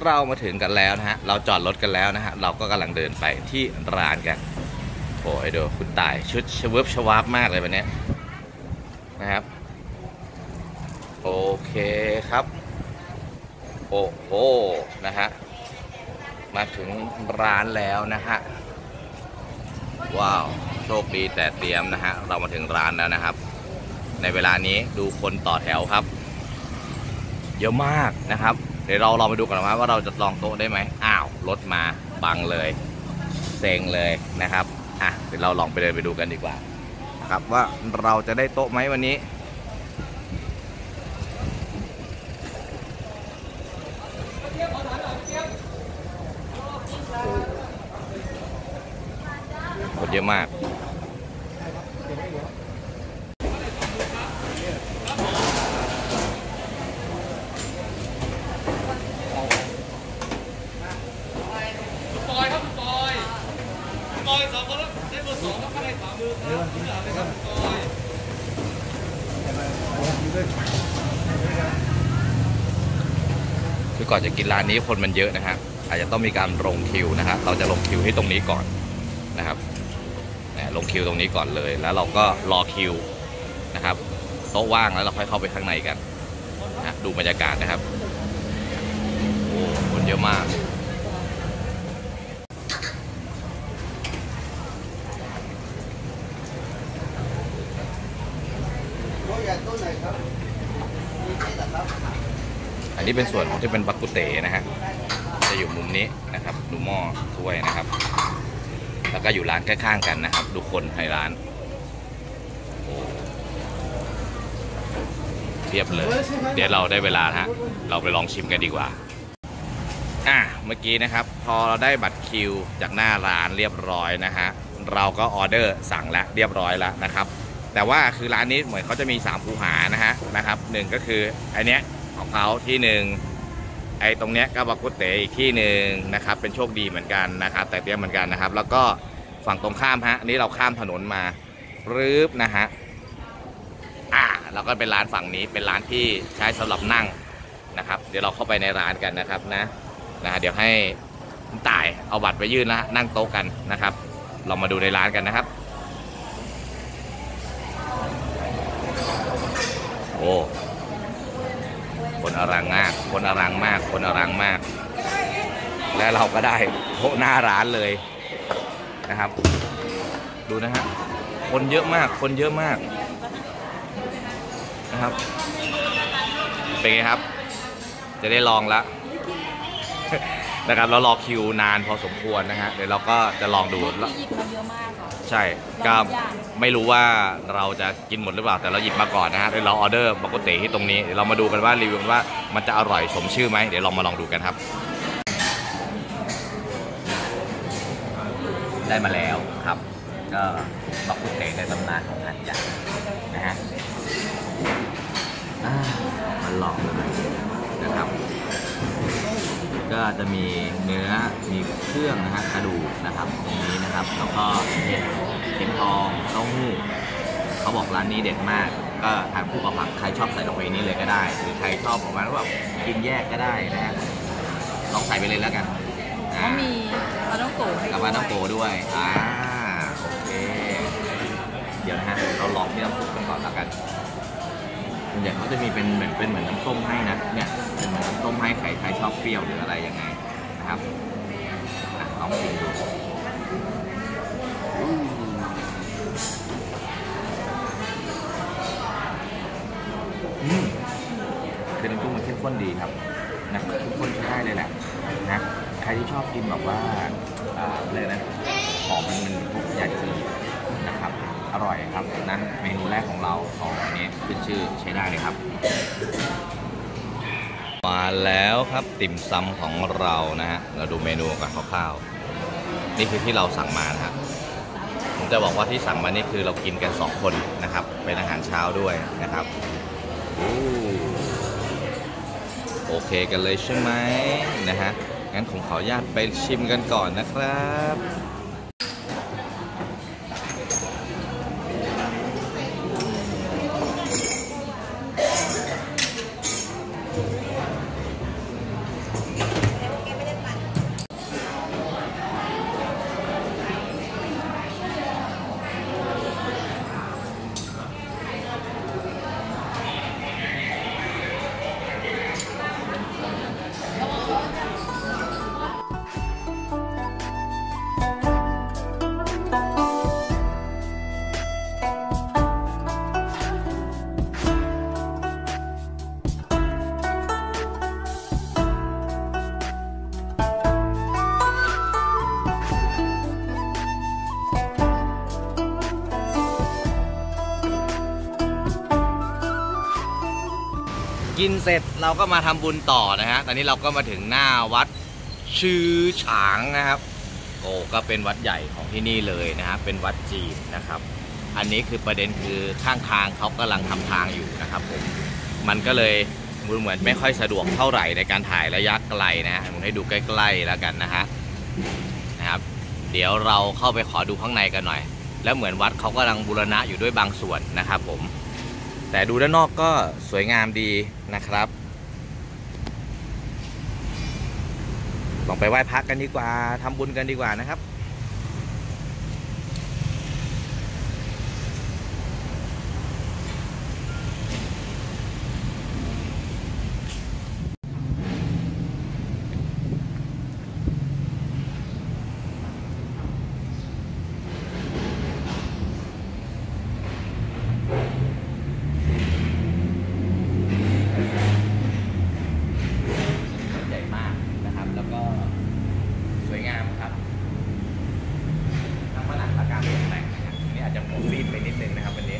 เรามาถึงกันแล้วนะฮะเราจอดรถกันแล้วนะฮะเราก็กำลังเดินไปที่ร้านกันโอ้ยดูคุณตายชุดชวบชวาบมากเลยวันนี้นะครับโอเคครับโอ้โหนะฮะมาถึงร้านแล้วนะฮะว้าวโชคดีแต่เตรียมนะฮะเรามาถึงร้านแล้วนะครับในเวลานี้ดูคนต่อแถวครับเยอะมากนะครับเดี๋ยวเราลองไปดูกันว่าเราจะลองโต๊ะได้ไหมอ้าวรถมาบังเลยเซ็งเลยนะครับอ่ะเดี๋ยวเราลองไปเดินไปดูกันดีกว่าครับว่าเราจะได้โต๊ะไหมวันนี้คนเยอะมาก2 คนแล้วได้เบอร์ 2แล้วก็ได้ขวามือครับที่เหลือเลยครับคือก่อนจะกินร้านนี้คนมันเยอะนะฮะอาจจะต้องมีการลงคิวนะครับเราจะลงคิวให้ตรงนี้ก่อนนะครับลงคิวตรงนี้ก่อนเลยแล้วเราก็รอคิวนะครับโต๊ะว่างแล้วเราค่อยเข้าไปข้างในกันนะดูบรรยากาศนะครับโอ้คนเยอะมากอันนี้เป็นส่วนของที่เป็นบักกุเตนะฮะจะอยู่มุมนี้นะครับดูหม้อถ้วยนะครับแล้วก็อยู่ร้านข้างๆกันนะครับดูคนในร้านเทียบเลยเดี๋ยวเราได้เวลาฮะเราไปลองชิมกันดีกว่าเมื่อกี้นะครับพอเราได้บัตรคิวจากหน้าร้านเรียบร้อยนะฮะเราก็ออเดอร์สั่งแล้วเรียบร้อยแล้วนะครับแต่ว่าคือร้านนี้เหมือนเขาจะมี3คูหานะครับ1ก็คือไอเนี้ยของเขาที่1ไอตรงเนี้ยก็บักกุเตอีกที่1นะครับเป็นโชคดีเหมือนกันนะครับแต่เตรียมเหมือนกันนะครับแล้วก็ฝั่งตรงข้ามฮะอันนี้เราข้ามถนนมารืบนะฮะแล้วก็เป็นร้านฝั่งนี้เป็นร้านที่ใช้สำหรับนั่งนะครับเดี๋ยวเราเข้าไปในร้านกันนะครับนะเดี๋ยวให้คุณต่ายเอาบัตรไปยื่นแล้วนั่งโต๊ะกันนะครับเรามาดูในร้านกันนะครับโอ้คนอลังมากคนอลังมากคนอลังมากและเราก็ได้โต๊ะหน้าร้านเลยนะครับดูนะฮะคนเยอะมากคนเยอะมากนะครับเป็นไงครับจะได้ลองแล้วนะครับเรารอคิวนานพอสมควรนะฮะเดี๋ยวเราก็จะลองดูแล้วใช่ก็ไม่รู้ว่าเราจะกินหมดหรือเปล่าแต่เราหยิบมาก่อนนะฮะเดี๋ยวเราออเดอร์บักกุเตที่ตรงนี้เดี๋ยวเรามาดูกันว่ารีวิวว่ามันจะอร่อยสมชื่อไหมเดี๋ยวเรามาลองดูกันครับได้มาแล้วครับก็บักกุเตในตำนานของหาดใหญ่นะฮะมันหลอกเลยนะครับก็จะมีเนื้อมีเครื่องนะฮะกระดูกนะครับตรงนี้นะครับแล้วก็เห็ดเข็มทองเต้าหู้เขาบอกร้านนี้เด็ดมากก็ทานคู่กับผักใครชอบใส่ลงไปนี้เลยก็ได้หรือใครชอบประมาณว่ากินแยกก็ได้นะฮะลองใส่ไปเลยแล้วกันก็มีปลาต้องโกะกับปลาต้องโกะด้วยโอเคเดี๋ยวนะฮะเราลองที่น้ำซุปกันก่อนแล้วกันส่วนใหญ่เขาจะมีเป็นเหมือนน้ำส้มให้นะเนี่ยเป็นเหมือนน้ำส้มให้ใครชอบเปรี้ยวหรืออะไรยังไงนะครับลองชิมดูคือน้ำซุปมันเข้มข้นดีครับนะเข้มข้นใช้ได้เลยแหละนะใครที่ชอบกินแบบว่าอะไรนะหอมมันพวกยาจีนะครับอร่อยครับนั้นเมนูแรกของเราของอันนี้ขึ้นชื่อใช้ได้เลยครับมาแล้วครับติ่มซำของเรานะฮะเราดูเมนูกันคร่าวๆนี่คือที่เราสั่งมานะครับผมจะบอกว่าที่สั่งมานี่คือเรากินกัน2คนนะครับเป็นอาหารเช้าด้วยนะครับโอเคกันเลยใช่ไหมนะฮะงั้นผมขออนุญาตไปชิมกันก่อนนะครับกินเสร็จเราก็มาทำบุญต่อนะฮะตอนนี้เราก็มาถึงหน้าวัดชื่อฉางนะครับโอ้ก็เป็นวัดใหญ่ของที่นี่เลยนะฮะเป็นวัดจีนนะครับอันนี้คือประเด็นคือข้างทางเขากำลังทำทางอยู่นะครับผมมันก็เลยเหมือนไม่ค่อยสะดวกเท่าไหร่ในการถ่ายระยะไกลนะฮะผมให้ดูใกล้ๆแล้วกันนะครับเดี๋ยวเราเข้าไปขอดูข้างในกันหน่อยแล้วเหมือนวัดเขากำลังบูรณะอยู่ด้วยบางส่วนนะครับผมแต่ดูด้านนอกก็สวยงามดีนะครับลองไปไหว้พระกันดีกว่าทำบุญกันดีกว่านะครับใหญ่มากนะครับแล้วก็สวยงามครับทั้งผนังและการตกแต่งนะครับอันนี้อาจจะโมฟีดไปนิดนึงนะครับวันนี้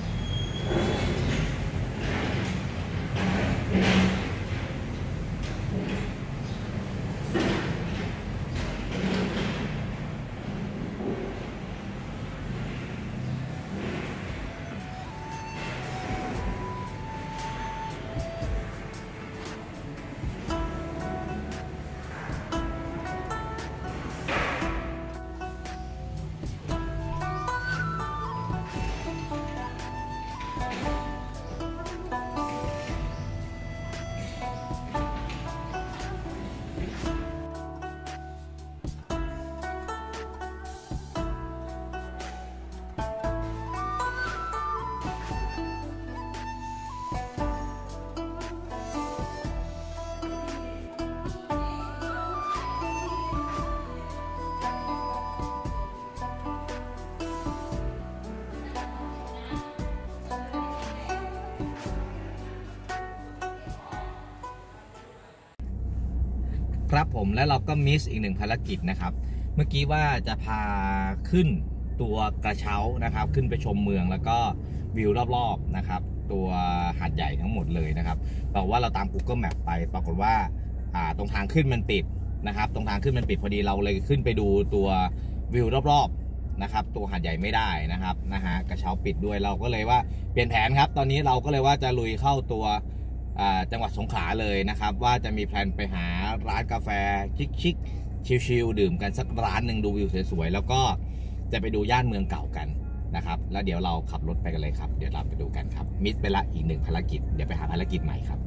ครับผมแล้วเราก็มิสอีกหนึ่งภารกิจนะครับเมื่อกี้ว่าจะพาขึ้นตัวกระเช้านะครับขึ้นไปชมเมืองแล้วก็วิวรอบๆนะครับตัวหาดใหญ่ทั้งหมดเลยนะครับบอกว่าเราตาม Google Map ไปปรากฏว่าตรงทางขึ้นมันปิดนะครับตรงทางขึ้นมันปิดพอดีเราเลยขึ้นไปดูตัววิวรอบๆนะครับตัวหาดใหญ่ไม่ได้นะครับกระเช้าปิดด้วยเราก็เลยว่าเปลี่ยนแผนครับตอนนี้เราก็เลยว่าจะลุยเข้าตัวจังหวัดสงขลาเลยนะครับว่าจะมีแพลนไปหาร้านกาแฟชิคๆชิลๆดื่มกันสักร้านหนึ่งดูวิวสวยๆแล้วก็จะไปดูย่านเมืองเก่ากันนะครับแล้วเดี๋ยวเราขับรถไปกันเลยครับเดี๋ยวเราไปดูกันครับมิสไปละอีกหนึ่งภารกิจเดี๋ยวไปหาภารกิจใหม่ครับ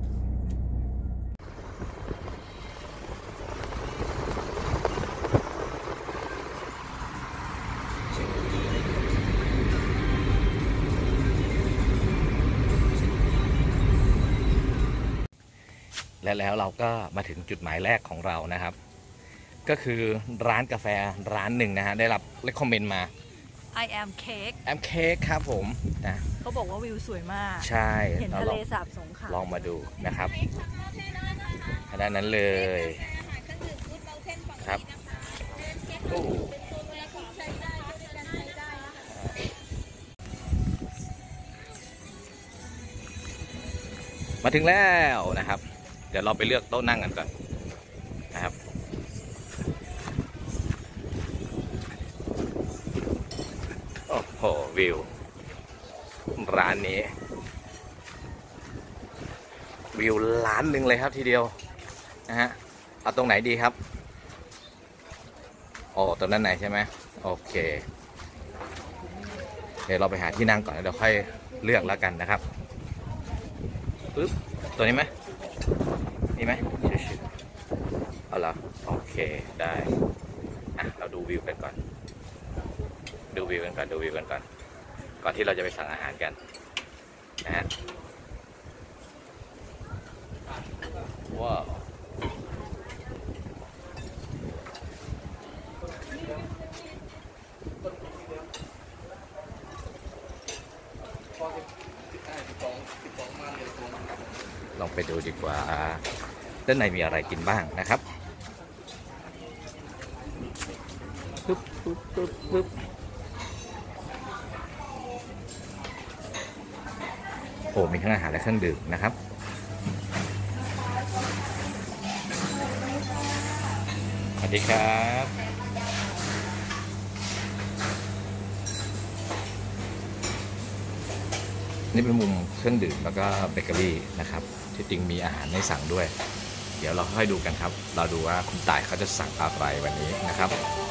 และแล้วเราก็มาถึงจุดหมายแรกของเรานะครับก็คือร้านกาแฟร้านหนึ่งนะฮะได้รับเรคคอมเมนต์มา I am cake I'm Cake ครับผมนะเขาบอกว่าวิวสวยมากใช่เห็นทะเลสาบสงขลาลองมาดูนะครับด้านนั้นเลยครับมาถึงแล้วนะครับเดี๋ยวเราไปเลือกโต๊ะนั่งกันก่อนนะครับโอ้โหวิวร้านนี้วิวล้านหนึ่งเลยครับทีเดียวนะฮะเอาตรงไหนดีครับโอ้ตรงนั้นไหนใช่ไหมโอเคเดี๋ยวเราไปหาที่นั่งก่อนแล้วเดี๋ยวค่อยเลือกแล้วกันนะครับปึ๊บตัวนี้ไหมนี่ไหมเอาเหรอโอเคได้เราดูวิวกันก่อนดูวิวกันก่อนก่อนที่เราจะไปสั่งอาหารกันนะฮะว้าวลองไปดูดีกว่าด้านในมีอะไรกินบ้างนะครับปึ๊บโอ้มีทั้งอาหารและเครื่องดื่มนะครับดีครับ นี่เป็นมุมเครื่องดื่มแล้วก็เบเกอรี่นะครับที่จริงมีอาหารให้สั่งด้วย เดี๋ยวเราค่อยดูกันครับเราดูว่าคุณต่ายเขาจะสั่งอะไรวันนี้นะครับ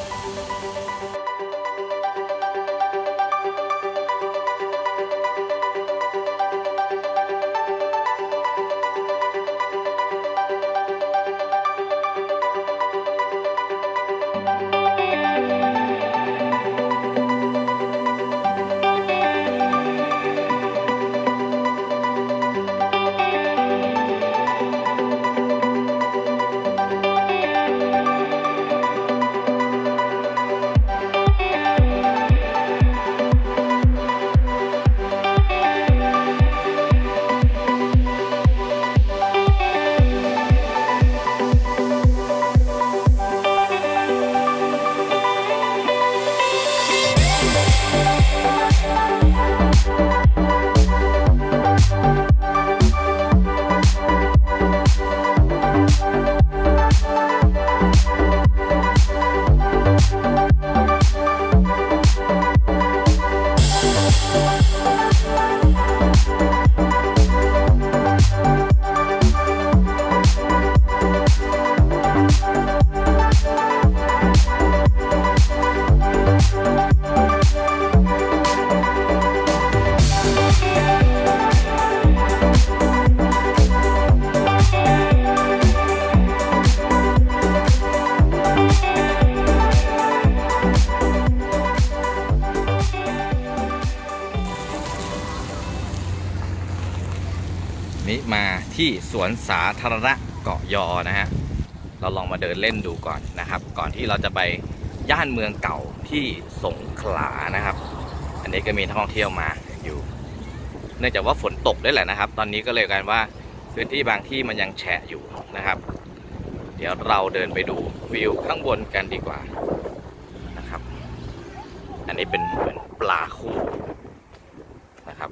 นี่มาที่สวนสาธารณะเกาะยอนะฮะเราลองมาเดินเล่นดูก่อนนะครับก่อนที่เราจะไปย่านเมืองเก่าที่สงขลานะครับอันนี้ก็มีนักท่องเที่ยวมาอยู่เนื่องจากว่าฝนตกด้วยแหละนะครับตอนนี้ก็เลยกันว่าพื้นที่บางที่มันยังแฉะอยู่นะครับเดี๋ยวเราเดินไปดูวิวข้างบนกันดีกว่านะครับอันนี้เป็นเหมือนปลาคู่นะครับ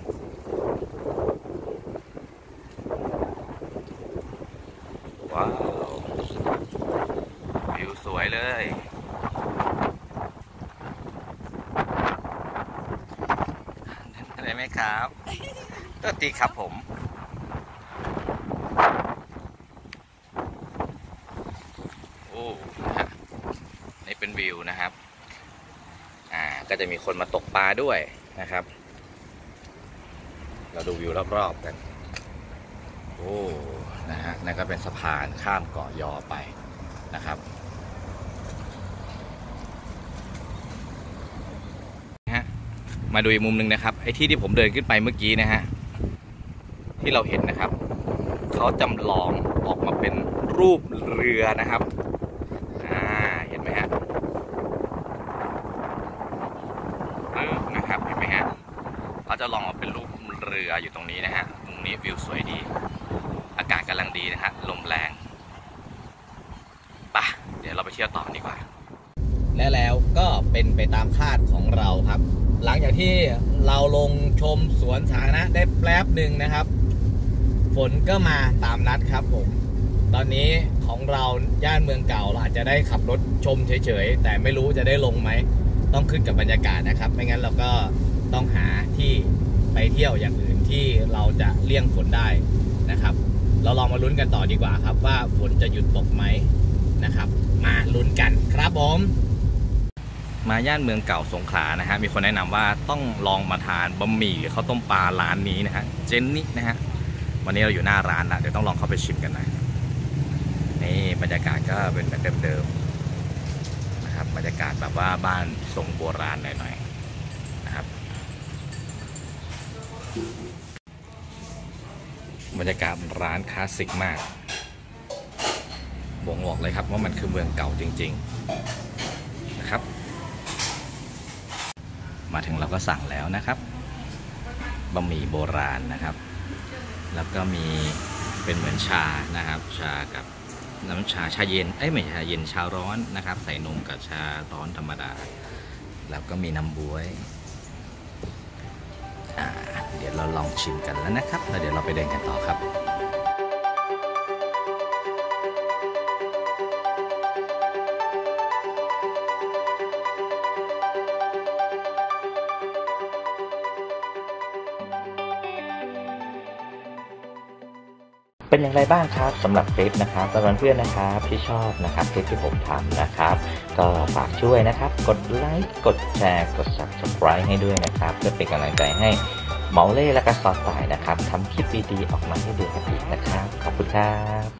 ว้าววิวสวยเลยได้ไหมครับก็ดีครับผมโอ้นี่เป็นวิวนะครับก็จะมีคนมาตกปลาด้วยนะครับเราดูวิวรอบๆกันโอ้นะฮะนั่นก็เป็นสะพานข้ามเกาะยอไปนะครับมาดูอีกมุมหนึ่งนะครับไอ้ที่ผมเดินขึ้นไปเมื่อกี้นะฮะที่เราเห็นนะครับเขาจำลองออกมาเป็นรูปเรือนะครับเห็นไหมฮะนะครับเห็นไหมฮะเขาจะลองออกเป็นรูปเรืออยู่ตรงนี้นะฮะตรงนี้วิวสวยดีอากาศกำลังดีนะฮะลมแรงป่ะเดี๋ยวเราไปเที่ยวต่อดีกว่าและแล้วก็เป็นไปตามคาดของเราครับหลังจากที่เราลงชมสวนสาธารณะได้แป๊บหนึ่งนะครับฝนก็มาตามนัดครับผมตอนนี้ของเราย่านเมืองเก่าเราอาจจะได้ขับรถชมเฉยๆแต่ไม่รู้จะได้ลงไหมต้องขึ้นกับบรรยากาศนะครับไม่งั้นเราก็ต้องหาที่ไปเที่ยวอย่างอื่นที่เราจะเลี่ยงฝนได้นะครับเราลองมาลุ้นกันต่อดีกว่าครับว่าฝนจะหยุดตกไหมนะครับมาลุ้นกันครับผมมาย่านเมืองเก่าสงขลานะฮะมีคนแนะนำว่าต้องลองมาทานบะหมี่ข้าวต้มปลาร้านนี้นะฮะเจนนี่นะฮะวันนี้เราอยู่หน้าร้านแล้วเดี๋ยวต้องลองเข้าไปชิมกันหน่อยนี่บรรยากาศก็เป็นแบบเดิมๆนะครับบรรยากาศแบบว่าบ้านทรงโบราณหน่อยๆนะครับบรรยากาศร้านคลาสสิกมากบ่งบอกเลยครับว่ามันคือเมืองเก่าจริงๆนะครับมาถึงเราก็สั่งแล้วนะครับบะหมี่โบราณนะครับแล้วก็มีเป็นเหมือนชานะครับชากับน้ำชาเย็นไม่ใช่ชาเย็นชาร้อนนะครับใส่นมกับชาร้อนธรรมดาแล้วก็มีน้ำบ๊วยเดี๋ยวเราลองชิมกันแล้วนะครับแล้วเดี๋ยวเราไปเดินกันต่อครับเป็นอย่างไรบ้างครับสำหรับคลิปนะครับสำหรับเพื่อนนะครับที่ชอบนะครับคลิปที่ผมทำนะครับก็ฝากช่วยนะครับกดไลค์กดแชร์กด Subscribe ให้ด้วยนะครับเพื่อเป็นกำลังใจให้เมาเล่และก็ซอสต่ายนะครับทำคลิปดีๆออกมาให้ดูกันอีกนะครับขอบคุณครับ